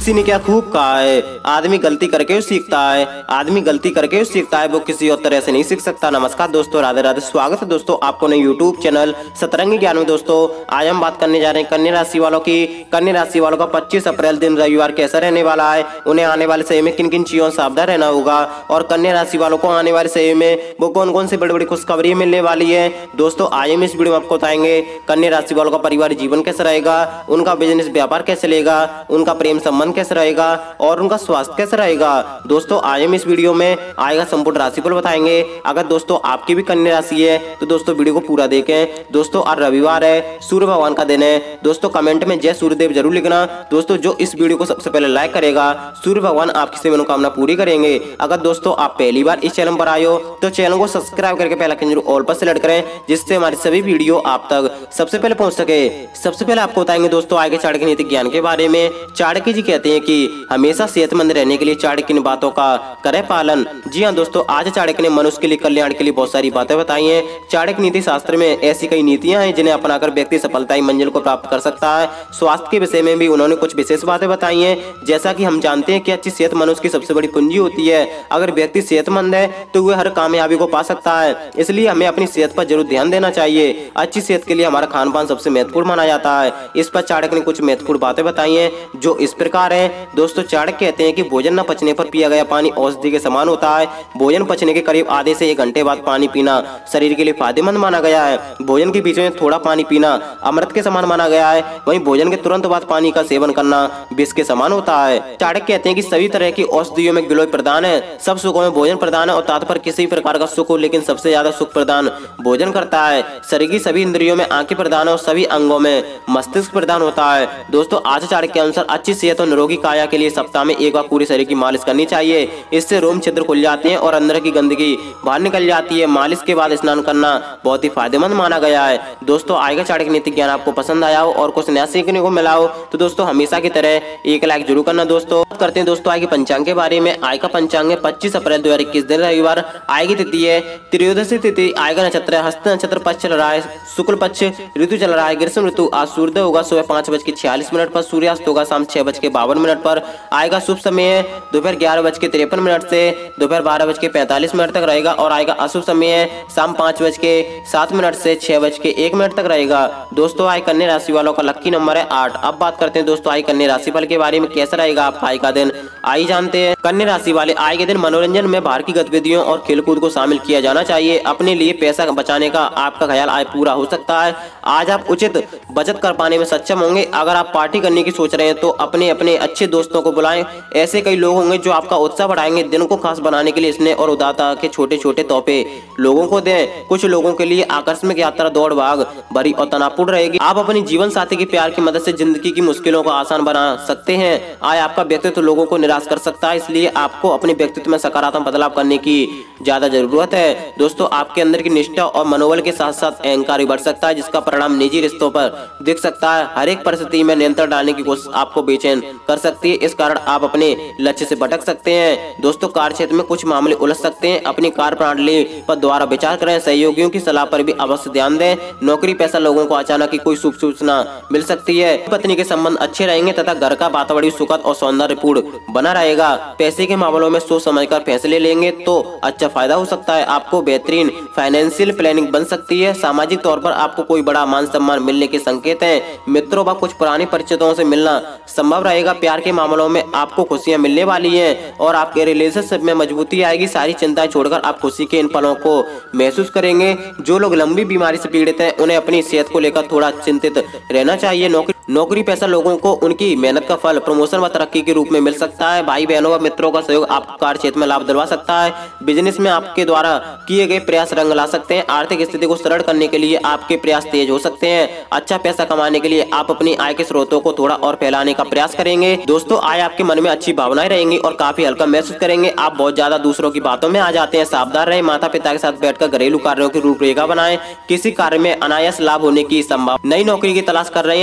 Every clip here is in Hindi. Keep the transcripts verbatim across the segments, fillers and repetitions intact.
किसी ने क्या खूब कहा है, आदमी गलती करके ही सीखता है, आदमी गलती करके ही सीखता है, वो किसी और तरह से नहीं सीख सकता। नमस्कार दोस्तों, राधे राधे, स्वागत है दोस्तों आपको नए यूट्यूब चैनल सतरंगी ज्ञान में। दोस्तों आज हम बात करने जा रहे हैं कन्या राशि वालों की। कन्या राशि वालों का पच्चीस अप्रैल दिन रविवार कैसा रहने वाला है, उन्हें आने वाले समय में किन किन चीजों से सावधान रहना होगा, और कन्या राशि वालों को आने वाले समय में वो कौन कौन सी बड़ी बड़ी खुशखबरी मिलने वाली है। दोस्तों आज हम इस वीडियो में आपको बताएंगे कन्या राशि वालों का पारिवारिक जीवन कैसा रहेगा, उनका बिजनेस व्यापार कैसे चलेगा, उनका प्रेम संबंध कैसे रहेगा और उनका स्वास्थ्य कैसा रहेगा। दोस्तों आज हम इस वीडियो में आएगा संपूर्ण राशिफल बताएंगे। अगर दोस्तों आपकी भी कन्या राशि है तो दोस्तों वीडियो को पूरा देखें। दोस्तों आज रविवार है, सूर्य भगवान का दिन है। दोस्तों कमेंट में जय सूर्यदेव जरूर लिखना। दोस्तों जो इस वीडियो को सबसे पहले लाइक करेगा सूर्य भगवान आपकी सभी मनोकामना पूरी करेंगे। अगर दोस्तों आप पहली बार इस चैनल पर आए हो तो चैनल को सब्सक्राइब करके पहला जरूर ऑल पर सेलेक्ट करें, जिससे हमारी सभी वीडियो आप तक सबसे पहले पहुंच सके। सबसे पहले आपको बताएंगे दोस्तों आगे चाणक्य नीति ज्ञान के बारे में। चाणक्य जी कहते हैं कि हमेशा सेहतमंद रहने के लिए चाणक्य इन बातों का करें पालन। जी हाँ दोस्तों, आज चाणक्य ने मनुष्य के लिए कल्याण के लिए बहुत सारी बातें बताई हैं। चाणक्य नीति शास्त्र में ऐसी कई नीतियां हैं जिन्हें अपनाकर व्यक्ति सफलताई मंजिल को प्राप्त कर सकता है। स्वास्थ्य के विषय में भी उन्होंने कुछ विशेष बातें बताई हैं। जैसा कि हम जानते हैं कि अच्छी सेहत मनुष्य की सबसे बड़ी पूंजी होती है। अगर व्यक्ति सेहतमंद है तो वह हर कामयाबी को पा सकता है, इसलिए हमें अपनी सेहत पर जरूर ध्यान देना चाहिए। अच्छी सेहत के लिए हमारा खान पान सबसे महत्वपूर्ण माना जाता है। इस पर चाणक्य ने कुछ महत्वपूर्ण बातें बताई हैं जो इस प्रकार है। दोस्तों चाणक्य कहते हैं कि भोजन न पचने पर पिया गया पानी औषधि के समान होता है। भोजन पचने के करीब आधे से एक घंटे बाद पानी पीना शरीर के लिए फायदेमंद माना गया है। भोजन के बीच में थोड़ा पानी पीना अमृत के समान माना गया है। वहीं भोजन के तुरंत बाद पानी का सेवन करना विष के समान होता है। चाणक्य कहते हैं कि सभी तरह की औषधियों में गिलोय प्रदान है। सब सुखों में भोजन प्रदान है और तात्पर्य किसी प्रकार का सुख हो, लेकिन सबसे ज्यादा सुख प्रदान भोजन करता है। शरीर की सभी इंद्रियों में आंखें प्रदान और सभी अंगों में मस्तिष्क प्रदान होता है। दोस्तों आज चाणक्य के अनुसार अच्छी सेहत और निरोगी काया के लिए सप्ताह में एक बार पूरी शरीर की मालिश करनी चाहिए। इससे रोम छिद्र खुल जाते हैं और अंदर की गंदगी बाहर निकल जाती है। मालिश के बाद स्नान करना बहुत ही फायदेमंद माना गया है। दोस्तों आएगा चाणक्य नीति ज्ञान आपको पसंद आया हो और कुछ नया सीखने को मिला हो तो दोस्तों हमेशा की तरह एक लाइक जरूर करना। दोस्तों करते हैं दोस्तों आगे पंचांग के बारे में। आय का पंचांग है पच्चीस अप्रैल दो हजार इक्कीस दिन रविवार। आएगी तिथि है त्रयोदशी तिथि। आएगा नक्षत्र है हस्त नक्षत्र, पक्ष चल रहा है शुक्ल पक्ष, ऋतु चल रहा है ग्रीष्म ऋतु। आज सूर्योदय होगा सुबह पांच बज के छियालीस मिनट पर, सूर्यास्त होगा शाम छह बज के बावन मिनट पर। आएगा शुभ समय है दोपहर ग्यारह बज के तिरपन मिनट से दोपहर बारह बज के पैंतालीस मिनट तक रहेगा, और आएगा अशुभ समय है शाम पांच बज के सात मिनट से छह बज के एक मिनट तक रहेगा। दोस्तों आय कन्या राशि वालों का लक्की नंबर है आठ। अब बात करते हैं दोस्तों आय कन्या राशि फल के बारे में, कैसा रहेगा आपका आय का दिन आई जानते हैं। कन्या राशि वाले आय के दिन मनोरंजन में बाहर की गतिविधियों और खेलकूद को शामिल किया जाना चाहिए। अपने लिए पैसा बचाने का आपका ख्याल आय पूरा हो सकता है। आज आप उचित बचत कर पाने में सक्षम होंगे। अगर आप पार्टी करने की सोच रहे हैं तो अपने अपने अच्छे दोस्तों को बुलाएं। ऐसे कई लोग होंगे जो आपका उत्साह बढ़ाएंगे। दिन को खास बनाने के लिए स्नेह और उदारता के छोटे छोटे तोहफे लोगों को दें। कुछ लोगों के लिए आकस्मिक यात्रा दौड़ भाग भरी और तनावपूर्ण रहेगी। आप अपनी जीवन साथी के प्यार की मदद से जिंदगी की मुश्किलों को आसान बना सकते हैं। आय आपका व्यक्तित्व लोगों को निराश कर सकता है, इसलिए आपको अपने व्यक्तित्व में सकारात्मक बदलाव करने की ज्यादा जरूरत है। दोस्तों आपके अंदर की निष्ठा और मनोबल के साथ साथ अहंकार भी बढ़ सकता है, जिसका परिणाम निजी रिश्तों पर दिख सकता है। हर एक परिस्थिति में नियंत्रण डालने की कोशिश आपको बेचैन कर सकती है। इस कारण आप अपने लक्ष्य से भटक सकते हैं। दोस्तों कार्य क्षेत्र में कुछ मामले उलझ सकते हैं। अपनी कार्य प्रणाली पर दोबारा विचार करें। सहयोगियों की सलाह पर भी अवश्य ध्यान दें। नौकरी पैसा लोगों को अचानक ही कोई शुभ सूचना मिल सकती है। पत्नी के संबंध अच्छे रहेंगे तथा घर का वातावरण सुखद और सौंदर्यपूर्ण बना रहेगा। पैसे के मामलों में सोच समझकर फैसले लेंगे तो अच्छा फायदा हो सकता है। आपको बेहतरीन फाइनेंशियल प्लानिंग बन सकती है। सामाजिक तौर पर आपको कोई बड़ा मान सम्मान मिलने के संकेत हैं। मित्रों व कुछ पुराने परिचितों से मिलना संभव रहेगा। प्यार के मामलों में आपको खुशियां मिलने वाली हैं और आपके रिलेशनशिप में मजबूती आएगी। सारी चिंताएं छोड़कर आप खुशी के इन पलों को महसूस करेंगे। जो लोग लंबी बीमारी से पीड़ित हैं उन्हें अपनी सेहत को लेकर थोड़ा चिंतित रहना चाहिए। नौकरी नौकरी पैसा लोगों को उनकी मेहनत का फल प्रमोशन व तरक्की के रूप में मिल सकता है। भाई बहनों व मित्रों का सहयोग आपको कार्य क्षेत्र में लाभ दिलवा सकता है। बिजनेस में आपके द्वारा किए गए प्रयास रंग ला सकते हैं। आर्थिक स्थिति को सरल करने के लिए आपके प्रयास तेज हो सकते हैं। अच्छा पैसा कमाने के लिए आप अपनी आय के स्रोतों को थोड़ा और फैलाने का प्रयास करेंगे। दोस्तों आय आपके मन में अच्छी भावनाएं रहेंगी और काफी हल्का महसूस करेंगे। आप बहुत ज्यादा दूसरों की बातों में आ जाते हैं। सावधान रहें। माता पिता के साथ बैठकर घरेलू कार्यों की रूपरेखा बनाएं। किसी कार्य में अनायास लाभ होने की संभावना। नई नौकरी की तलाश कर रहे हैं तो लोगों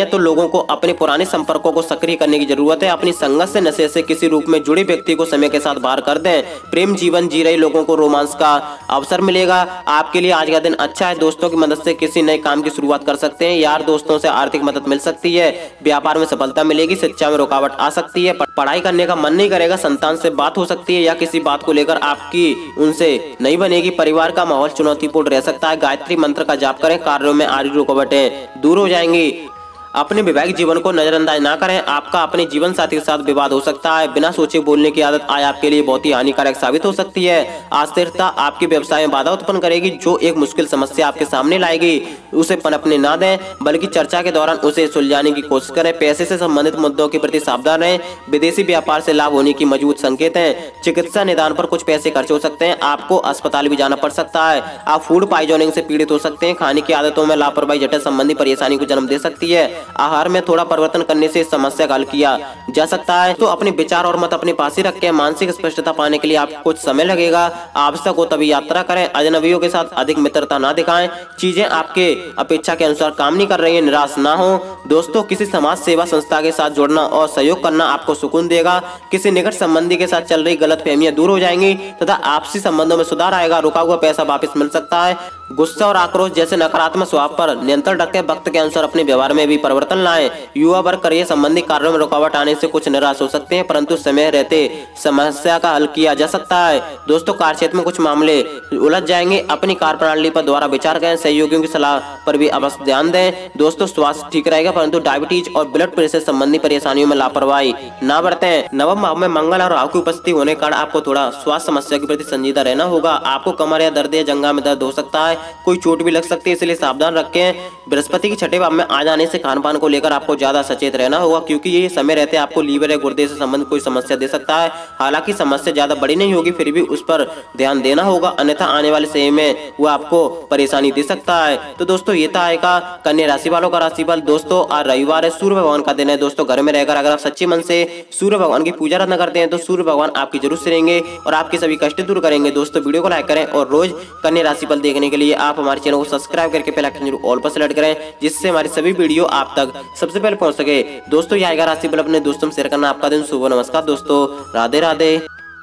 को अपने पुराने संपर्कों को सक्रिय करने की जरूरत है। अपनी संगत से, नशे से किसी रूप में जुड़े व्यक्ति को समय के साथ बाहर कर दें। प्रेम जीवन जी रहे लोगों को रोमांस का अवसर मिलेगा। आपके लिए आज का दिन अच्छा है। दोस्तों की मदद से किसी नए काम की शुरुआत कर सकते हैं। यार दोस्तों से आर्थिक मदद मिल सकती है। व्यापार में सफलता मिलेगी। शिक्षा में रुकावट आ सकती है। पढ़ाई करने का मन नहीं करेगा। संतान से बात हो सकती है या किसी बात को लेकर आपकी उनसे नहीं बनेगी। परिवार का माहौल चुनौतीपूर्ण रह सकता है। गायत्री मंत्र का जाप करें। कार्यों में आ रही रुकावटें दूर हो जाएंगी। अपने वैवाहिक जीवन को नजरअंदाज ना करें। आपका अपने जीवन साथी के साथ विवाद हो सकता है। बिना सोचे बोलने की आदत आज आपके लिए बहुत ही हानिकारक साबित हो सकती है। अस्थिरता आपके व्यवसाय में बाधा उत्पन्न करेगी, जो एक मुश्किल समस्या आपके सामने लाएगी। उसे पनपने ना दें, बल्कि चर्चा के दौरान उसे सुलझाने की कोशिश करें। पैसे से संबंधित मुद्दों के प्रति सावधान रहें। विदेशी व्यापार से लाभ होने की मजबूत संकेत हैं। चिकित्सा निदान पर कुछ पैसे खर्च हो सकते हैं। आपको अस्पताल भी जाना पड़ सकता है। आप फूड पॉइजनिंग से पीड़ित हो सकते हैं। खाने की आदतों में लापरवाही जटिल संबंधी परेशानी को जन्म दे सकती है। आहार में थोड़ा परिवर्तन करने से इस समस्या का हल किया जा सकता है। तो अपने विचार और मत अपने पास ही रखें। मानसिक स्पष्टता पाने के लिए आपको कुछ समय लगेगा। आवश्यक हो तभी यात्रा करें। अजनबियों के साथ अधिक मित्रता ना दिखाएं। चीजें आपके अपेक्षा के अनुसार काम नहीं कर रही है, निराश ना हो। दोस्तों, किसी समाज सेवा संस्था के साथ जुड़ना और सहयोग करना आपको सुकून देगा। किसी निकट संबंधी के साथ चल रही गलतफहमियां दूर हो जाएंगी तथा आपसी संबंधों में सुधार आएगा। रुका हुआ पैसा वापस मिल सकता है। गुस्सा और आक्रोश जैसे नकारात्मक स्वभाव पर नियंत्रण रखें। वक्त के अनुसार अपने व्यवहार में भी परिवर्तन लाएं। युवा वर्ग करियर संबंधी कार्यों में रुकावट आने से कुछ निराश हो सकते हैं, परंतु समय रहते समस्या का हल किया जा सकता है। दोस्तों, कार्य क्षेत्र में कुछ मामले उलझ जाएंगे। अपनी कार्य प्रणाली पर दोबारा विचार करें। सहयोगियों की सलाह पर भी अवश्य ध्यान दें। दोस्तों, स्वास्थ्य ठीक रहेगा, परंतु डायबिटीज और ब्लड प्रेशर संबंधी परेशानियों में लापरवाही न बरतें। नवम भाव में मंगल और राहु की उपस्थिति होने के कारण आपको थोड़ा स्वास्थ्य समस्या के प्रति संजीदा रहना होगा। आपको कमर या दर्द या जंघा में दर्द हो सकता है। कोई चोट भी लग सकती है, इसलिए सावधान रखें। बृहस्पति के छठे भाव में आ जाने से खान पान को लेकर आपको ज्यादा सचेत रहना होगा, क्योंकि ये समय रहते आपको लीवर या गुर्दे से संबंधित कोई समस्या दे सकता है। हालांकि समस्या ज्यादा बड़ी नहीं होगी, फिर भी उस पर ध्यान देना होगा, अन्यथा आने वाले समय में वो आपको परेशानी दे सकता है। तो दोस्तों, ये था आएगा कन्या राशि वालों का राशिफल। दोस्तों, आज रविवार है, सूर्य भगवान का दिन है। दोस्तों, घर में रहकर अगर आप सच्चे मन से सूर्य भगवान की पूजा अर्चना करते हैं तो सूर्य भगवान आपकी जरूर सुनेंगे और आपके सभी कष्ट दूर करेंगे। दोस्तों, वीडियो को लाइक करें और रोज कन्या राशिफल देखने के लिए आप हमारे चैनल को सब्सक्राइब करके पहले आइकन जरूर ऑल पर सेलेक्ट करें, जिससे हमारी सभी वीडियो आप तक सबसे पहले पहुंच सके। दोस्तों, ये आएगा राशिफल अपने दोस्तों में शेयर करना। आपका दिन शुभ। नमस्कार दोस्तों, राधे राधे।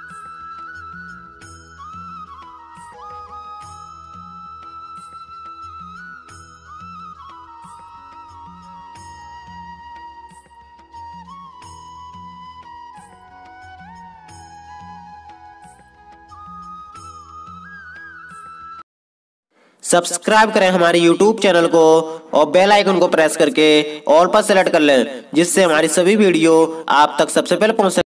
सब्सक्राइब करें हमारे यूट्यूब चैनल को और बेल आइकन को प्रेस करके ऑल पर सेलेक्ट कर लें, जिससे हमारी सभी वीडियो आप तक सबसे पहले पहुंच सके।